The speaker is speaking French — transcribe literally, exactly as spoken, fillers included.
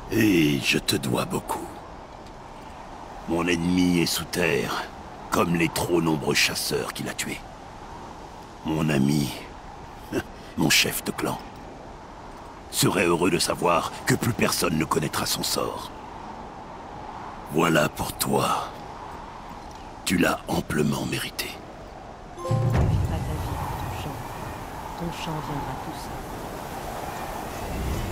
Et je te dois beaucoup. Mon ennemi est sous terre, comme les trop nombreux chasseurs qu'il a tués. Mon ami, mon chef de clan, serait heureux de savoir que plus personne ne connaîtra son sort. Voilà pour toi. Tu l'as amplement mérité. Ne vis pas ta vie pour ton champ. Ton champ viendra tout seul.